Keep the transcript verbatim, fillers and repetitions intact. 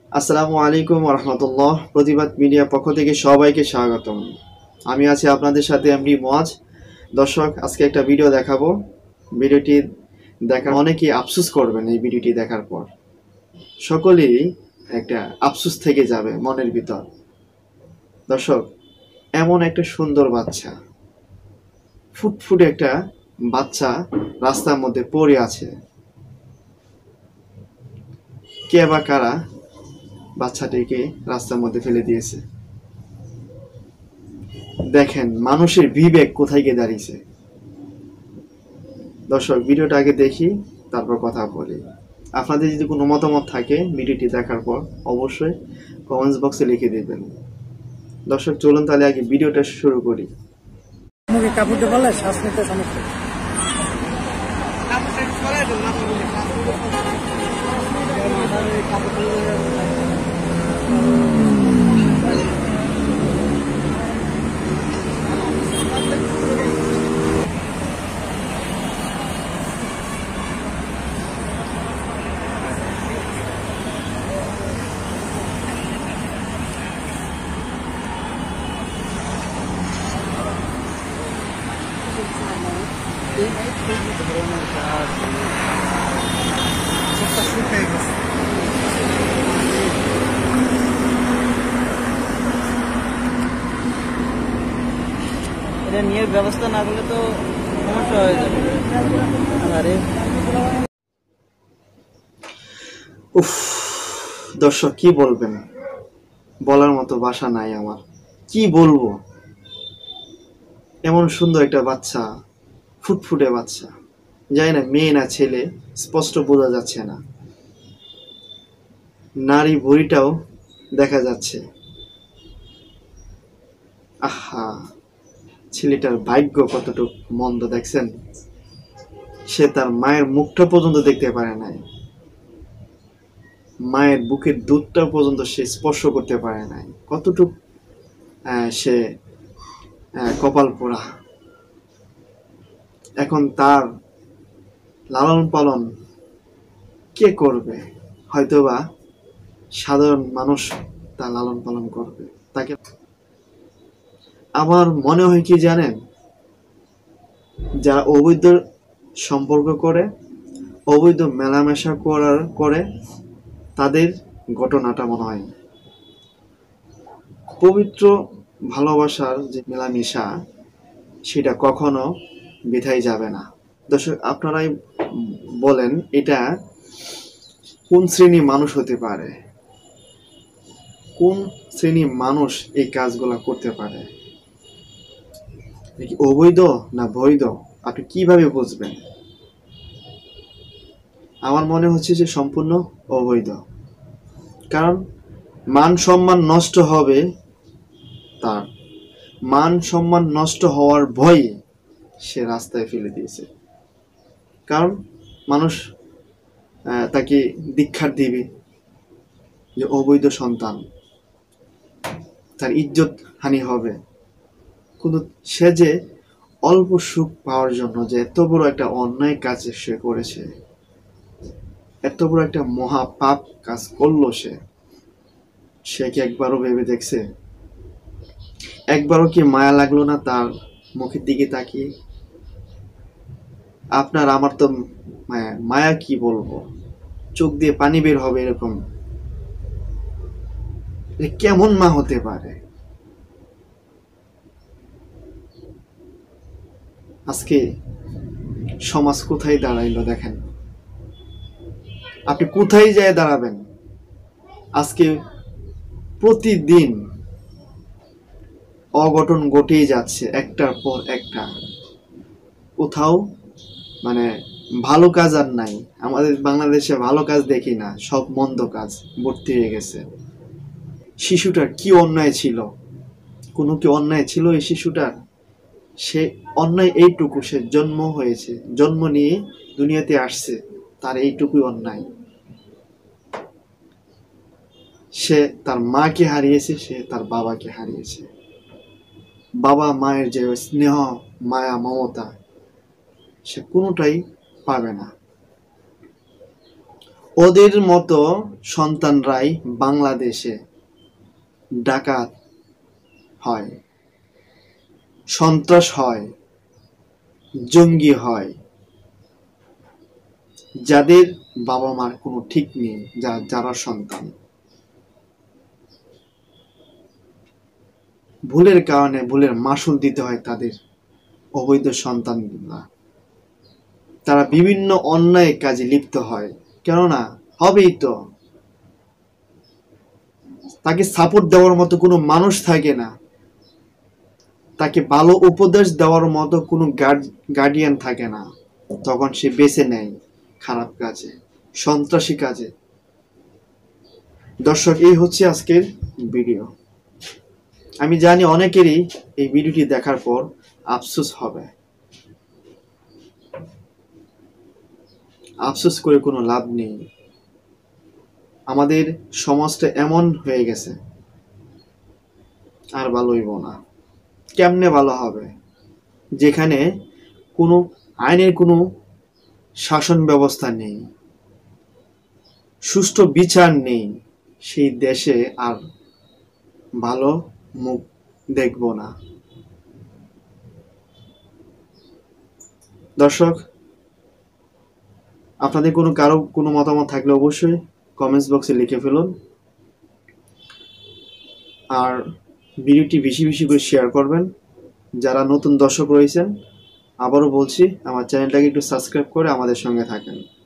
আসসালামু আলাইকুম রহমতুল্লাহ। প্রতিবাদ মিডিয়া পক্ষ থেকে সবাইকে স্বাগতম। আমি আছি আপনাদের সাথে এমডি মোয়াজ। দর্শক, আজকে একটা ভিডিও দেখাবো। ভিডিওটি দেখা অনেকেই আফসোস করবেন। এই ভিডিওটি দেখার পর সকলেই একটা আফসোস থেকে যাবে মনের ভিতর। দর্শক, এমন একটা সুন্দর বাচ্চা, ফুটফুটে একটা বাচ্চা রাস্তার মধ্যে পড়ে আছে। কে বা কারা বাচ্চাটিকে রাস্তার মধ্যে ফেলে দিয়েছে? দেখেন মানুষের বিবেক কোথায় গিয়ে দাঁড়িয়েছে। দর্শক, ভিডিওটা আগে দেখি, তারপর কথা বলি। আপনাদের যদি কোনো মতামত থাকে ভিডিওটি দেখার পর অবশ্যই কমেন্টস বক্সে লিখে দেবেন। দর্শক, চলুন তাহলে আগে ভিডিওটা শুরু করি। মুখে কাপড় দিয়ে পারলে শ্বাস নিতে সমস্যা। এটা নিয়ে ব্যবস্থা না করলে তো সমস্যা হয়ে যাবে। আরে উফ, দর্শক কি বলবেন, বলার মতো ভাষা নাই আমার। কি বলবো, এমন সুন্দর একটা বাচ্চা, ফুটফুটে বাচ্চা, জানি না মেয়ে না ছেলে, স্পষ্ট বোঝা যাচ্ছে না। নারী ভুঁড়িটাও দেখা যাচ্ছে। আহা, ছেলেটার ভাগ্য কতটুকু মন্দ দেখছেন। সে তার মায়ের মুখটা পর্যন্ত দেখতে পারে নাই, মায়ের বুকের দুধটা পর্যন্ত সে স্পর্শ করতে পারে নাই। কতটুক সে কপাল পোড়া। এখন তার লালন পালন কে করবে? হয়তোবা সাধারণ মানুষ তার লালন পালন করবে তাকে। আমার মনে হয় কি জানেন, যারা অবৈধ সম্পর্ক করে, অবৈধ মেলামেশা করার করে, তাদের ঘটনাটা মনে হয় পবিত্র ভালোবাসার যে মেলামেশা, সেটা কখনো বৃথায় যাবে না। দর্শক, আপনারাই বলেন এটা কোন শ্রেণীর মানুষ হতে পারে? কোন শ্রেণীর মানুষ এই কাজগুলো করতে পারে? অবৈধ না বৈধ, আপনি কিভাবে বুঝবেন? আমার মনে হচ্ছে যে সম্পূর্ণ অবৈধ। কারণ মান সম্মান নষ্ট হবে, তার মান সম্মান নষ্ট হওয়ার ভয়ে সে রাস্তায় ফেলে দিয়েছে। কারণ মানুষ তাকে দীক্ষার দিবে যে অবৈধ সন্তান, তার ইজ্জত হানি হবে। কিন্তু সে যে অল্প সুখ পাওয়ার জন্য যে এত বড় একটা অন্যায় কাজ সে করেছে, এত বড় একটা মহা পাপ কাজ করলো সে, সে কি একবারও ভেবে দেখছে? একবারও কি মায়া লাগলো না তার মুখের দিকে তাকিয়ে? আপনার আমার তো মায়া, মায়া কি বলবো, চোখ দিয়ে পানি বের হবে এরকম। কেমন মা হতে পারে? আজকে সমাজ কোথায় দাঁড়াইলো দেখেন। আপনি কোথায় যায় দাঁড়াবেন? আজকে প্রতিদিন অঘটন ঘটেই যাচ্ছে, একটার পর একটা। কোথাও মানে ভালো কাজ আর নাই। আমাদের বাংলাদেশে ভালো কাজ দেখি না, সব মন্দ কাজ ভর্তি হয়ে গেছে। শিশুটার কি অন্যায় ছিল? কোনো কি অন্যায় ছিল এই শিশুটার? সে অন্যায় এইটুকু, সে জন্ম হয়েছে, জন্ম নিয়ে দুনিয়াতে আসছে, তার এইটুকুই অন্যায়। সে তার মাকে হারিয়েছে, সে তার বাবাকে হারিয়েছে। বাবা মায়ের যে স্নেহ, মায়া, মমতা, সে কোনোটাই পাবে না। ওদের মতো সন্তানরাই বাংলাদেশে ডাকাত হয়, সন্ত্রাস হয়, জঙ্গি হয়, যাদের বাবা মার কোনো ঠিক নেই, যা যারা সন্তান ভুলের কারণে ভুলের মাসুল দিতে হয় তাদের অবৈধ সন্তানরা। তারা বিভিন্ন অন্যায় কাজে লিপ্ত হয়, কেননা হবেই তো, তাকে সাপোর্ট দেওয়ার মতো কোনো মানুষ থাকে না, তাকে ভালো উপদেশ দেওয়ার মতো কোনো গার্ডিয়ান থাকে না, তখন সে বেছে নেয় খারাপ কাজে, সন্ত্রাসী কাজে। দর্শক, এই হচ্ছে আজকের ভিডিও। আমি জানি অনেকেরই এই ভিডিওটি দেখার পর আফসোস হবে, আফসোস করে কোনো লাভ নেই। আমাদের সমাজটা এমন হয়ে গেছে, আর ভালো হইব না। কেমনে ভালো হবে? যেখানে কোনো আইনের কোনো শাসন ব্যবস্থা নেই, সুষ্ঠু বিচার নেই, সেই দেশে আর ভালো মুখ দেখব না। দর্শক, আপনাদের কোনো কারো কোনো মতামত থাকলে অবশ্যই কমেন্টস বক্সে লিখে ফেলুন, আর ভিডিওটি বেশি বেশি করে শেয়ার করবেন। যারা নতুন দর্শক রয়েছেন, আবারও বলছি, আমার চ্যানেলটাকে একটু সাবস্ক্রাইব করে আমাদের সঙ্গে থাকেন।